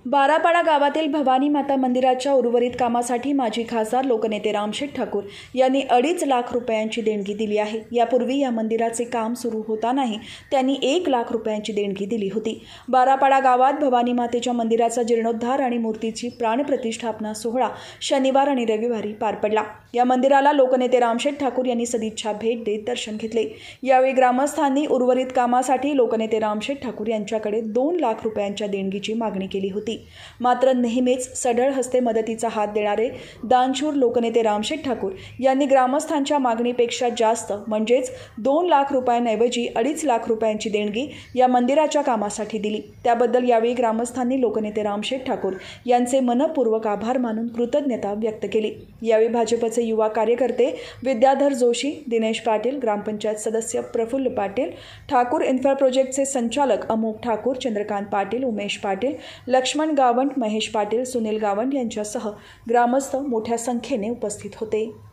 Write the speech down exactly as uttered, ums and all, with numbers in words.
बारापाडा गावातील भवानी माता मंदिराच्या उर्वरित कामासाठी माजी खासदार लोकनेते रामशेठ ठाकूर यांनी अडीच लाख रुपयांची देणगी दिली आहे। यापूर्वी या मंदिराचे काम सुरू होतानाही त्यांनी एक लाख रुपयांची देणगी दिली होती। बारापाडा गावात भवानी मातेच्या मंदिराचा जीर्णोद्धार आणि मूर्तीची प्राणप्रतिष्ठापना सोहळा शनिवार आणि रविवारी पार पडला। या मंदिराला लोकनेते रामशेठ ठाकूर यांनी सदिच्छा भेट देत दर्शन घेतले। यावेळी ग्रामस्थांनी उर्वरित कामासाठी लोकनेते रामशेठ ठाकूर यांच्याकडे दोन लाख रुपयांच्या देणगीची मागणी केली होती। मात्र नेहमीच सढळ हस्ते मदतीचा हात देणारे दानशूर लोकनेते रामशेठ ठाकूर यांनी ग्रामस्थांच्या मागणीपेक्षा जास्त म्हणजेच दोन लाख रुपयांऐवजी अडीच लाख रुपयांची देणगी या मंदिराच्या कामासाठी दिली। त्याबद्दल यावेळी ग्रामस्थांनी लोकनेते रामशेठ ठाकूर यांचे मनपूर्वक आभार मानून कृतज्ञता व्यक्त केली। यावेळी भाजपचे युवा कार्यकर्ते विद्याधर जोशी, दिनेश पाटील, ग्रामपंचायत सदस्य प्रफुल्ल पाटील, ठाकूर इन्फ्रा प्रोजेक्टचे संचालक अमोक ठाकूर, चंद्रकांत पाटील, उमेश पाटील, लक्ष्मण गावंड, महेश पाटील, सुनील गावंड यांच्यासह ग्रामस्थ मोठ्या संख्येने उपस्थित होते।